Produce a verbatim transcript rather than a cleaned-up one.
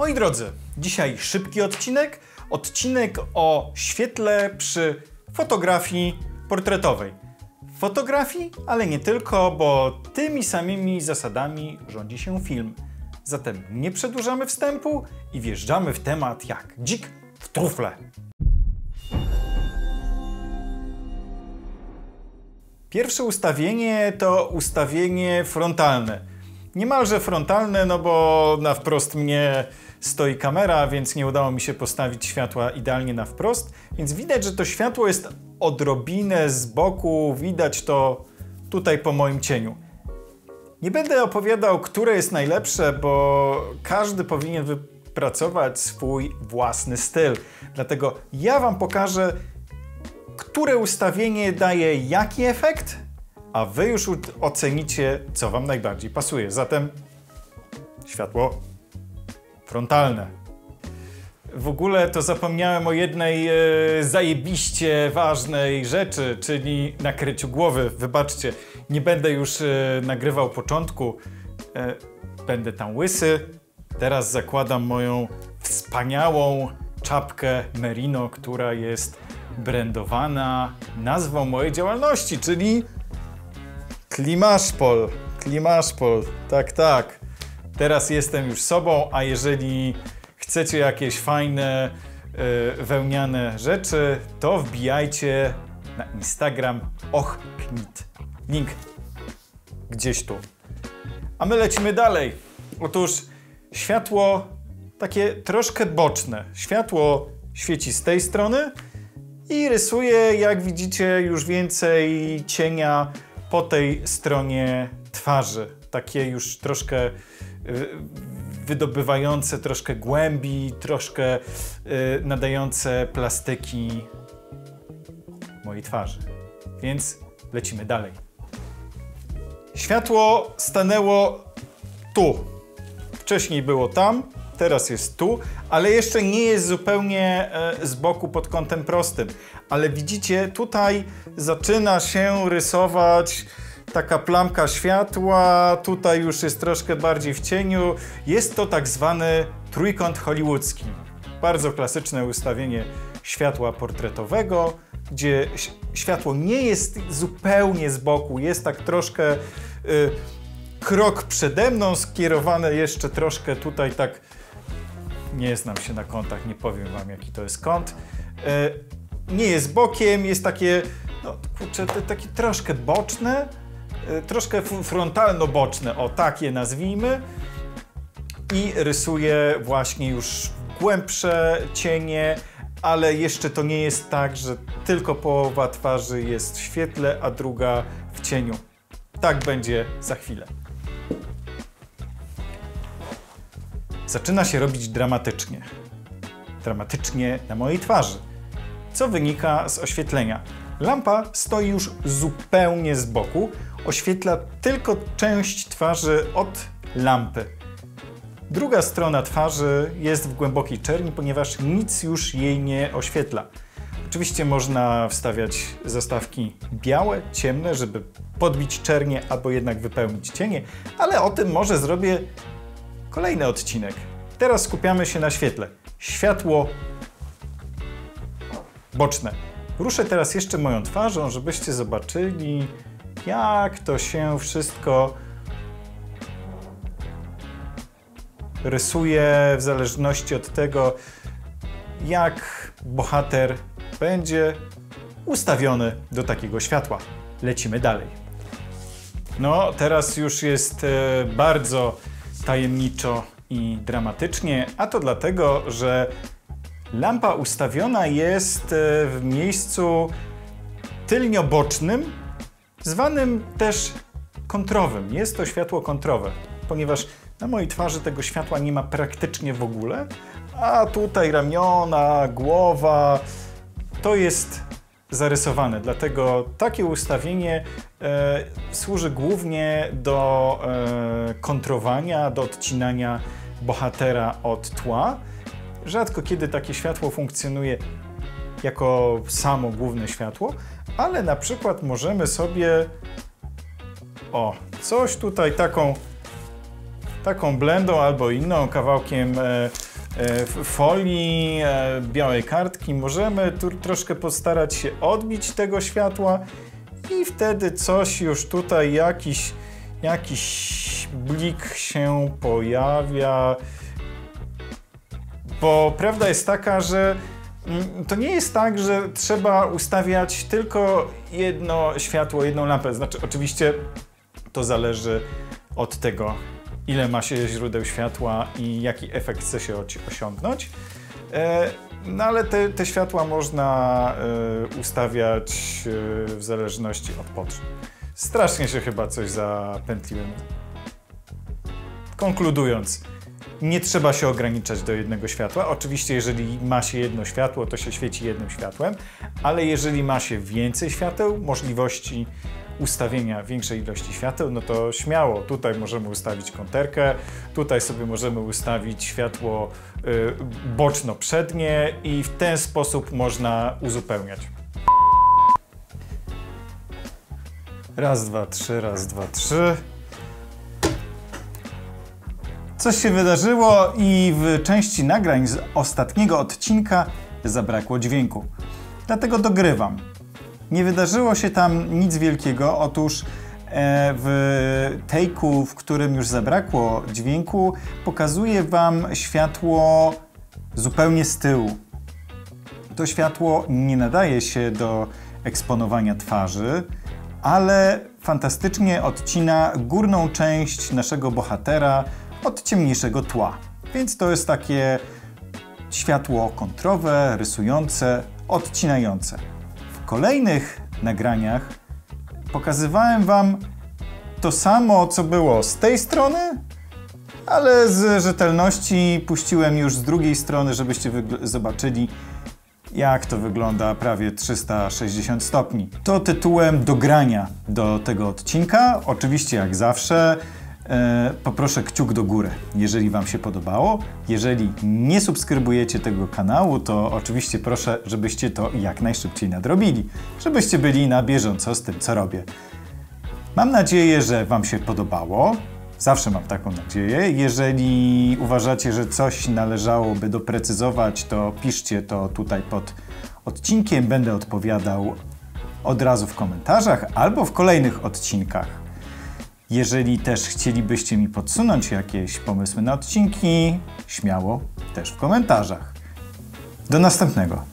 Moi drodzy, dzisiaj szybki odcinek, odcinek o świetle przy fotografii portretowej. Fotografii, ale nie tylko, bo tymi samymi zasadami rządzi się film. Zatem nie przedłużamy wstępu i wjeżdżamy w temat jak dzik w trufle. Pierwsze ustawienie to ustawienie frontalne. Niemalże frontalne, no bo na wprost mnie stoi kamera, więc nie udało mi się postawić światła idealnie na wprost, więc widać, że to światło jest odrobinę z boku, widać to tutaj po moim cieniu. Nie będę opowiadał, które jest najlepsze, bo każdy powinien wypracować swój własny styl. Dlatego ja wam pokażę, które ustawienie daje jaki efekt, a wy już ocenicie, co wam najbardziej pasuje. Zatem światło frontalne. W ogóle to zapomniałem o jednej e, zajebiście ważnej rzeczy, czyli nakryciu głowy. Wybaczcie, nie będę już e, nagrywał początku. E, będę tam łysy. Teraz zakładam moją wspaniałą czapkę merino, która jest brandowana nazwą mojej działalności, czyli Klimaszpol. Klimaszpol, tak, tak. Teraz jestem już sobą, a jeżeli chcecie jakieś fajne, yy, wełniane rzeczy, to wbijajcie na Instagram ochknit. Link gdzieś tu. A my lecimy dalej. Otóż światło takie troszkę boczne. Światło świeci z tej strony i rysuje, jak widzicie, już więcej cienia po tej stronie twarzy. Takie już troszkę y, wydobywające troszkę głębi, troszkę y, nadające plastyki mojej twarzy. Więc lecimy dalej. Światło stanęło tu. Wcześniej było tam, teraz jest tu, ale jeszcze nie jest zupełnie e, z boku pod kątem prostym. Ale widzicie, tutaj zaczyna się rysować taka plamka światła, tutaj już jest troszkę bardziej w cieniu. Jest to tak zwany trójkąt hollywoodzki. Bardzo klasyczne ustawienie światła portretowego, gdzie światło nie jest zupełnie z boku, jest tak troszkę y, krok przede mną, skierowane jeszcze troszkę tutaj tak. Nie znam się na kątach, nie powiem wam, jaki to jest kąt. Y, nie jest bokiem, jest takie, no kurczę, takie troszkę boczne, y, troszkę frontalno-boczne, o tak je nazwijmy. I rysuję właśnie już głębsze cienie, ale jeszcze to nie jest tak, że tylko połowa twarzy jest w świetle, a druga w cieniu. Tak będzie za chwilę. Zaczyna się robić dramatycznie. Dramatycznie na mojej twarzy. Co wynika z oświetlenia? Lampa stoi już zupełnie z boku, oświetla tylko część twarzy od lampy. Druga strona twarzy jest w głębokiej czerni, ponieważ nic już jej nie oświetla. Oczywiście można wstawiać zastawki białe, ciemne, żeby podbić czernię albo jednak wypełnić cienie, ale o tym może zrobię kolejny odcinek. Teraz skupiamy się na świetle. Światło boczne. Ruszę teraz jeszcze moją twarzą, żebyście zobaczyli, jak to się wszystko rysuje w zależności od tego, jak bohater będzie ustawiony do takiego światła. Lecimy dalej. No, teraz już jest e, bardzo tajemniczo i dramatycznie, a to dlatego, że lampa ustawiona jest w miejscu tylnio-bocznym, zwanym też kontrowym. Jest to światło kontrowe, ponieważ na mojej twarzy tego światła nie ma praktycznie w ogóle, a tutaj ramiona, głowa, to jest zarysowane. Dlatego takie ustawienie e, służy głównie do e, kontrowania, do odcinania bohatera od tła. Rzadko kiedy takie światło funkcjonuje jako samo główne światło, ale na przykład możemy sobie o, coś tutaj taką taką blendą albo inną, kawałkiem e, folii, białej kartki możemy tu troszkę postarać się odbić tego światła i wtedy coś już tutaj, jakiś, jakiś blik się pojawia. Bo prawda jest taka, że to nie jest tak, że trzeba ustawiać tylko jedno światło, jedną lampę. Znaczy, oczywiście to zależy od tego, ile ma się źródeł światła i jaki efekt chce się osiągnąć. No ale te, te światła można ustawiać w zależności od potrzeb. Strasznie się chyba coś zapętliłem. Konkludując, nie trzeba się ograniczać do jednego światła. Oczywiście, jeżeli ma się jedno światło, to się świeci jednym światłem, ale jeżeli ma się więcej świateł, możliwości ustawienia większej ilości świateł, no to śmiało, tutaj możemy ustawić konterkę, tutaj sobie możemy ustawić światło y, boczno-przednie i w ten sposób można uzupełniać. Raz, dwa, trzy, raz, dwa, trzy. Coś się wydarzyło i w części nagrań z ostatniego odcinka zabrakło dźwięku. Dlatego dogrywam. Nie wydarzyło się tam nic wielkiego. Otóż w take'u, w którym już zabrakło dźwięku, pokazuję wam światło zupełnie z tyłu. To światło nie nadaje się do eksponowania twarzy, ale fantastycznie odcina górną część naszego bohatera od ciemniejszego tła. Więc to jest takie światło kontrowe, rysujące, odcinające. W kolejnych nagraniach pokazywałem wam to samo, co było z tej strony, ale z rzetelności puściłem już z drugiej strony, żebyście zobaczyli, jak to wygląda prawie trzysta sześćdziesiąt stopni. To tytułem dogrania do tego odcinka. Oczywiście, jak zawsze, e, poproszę kciuk do góry, jeżeli wam się podobało. Jeżeli nie subskrybujecie tego kanału, to oczywiście proszę, żebyście to jak najszybciej nadrobili, żebyście byli na bieżąco z tym, co robię. Mam nadzieję, że wam się podobało. Zawsze mam taką nadzieję. Jeżeli uważacie, że coś należałoby doprecyzować, to piszcie to tutaj pod odcinkiem. Będę odpowiadał od razu w komentarzach albo w kolejnych odcinkach. Jeżeli też chcielibyście mi podsunąć jakieś pomysły na odcinki, śmiało też w komentarzach. Do następnego.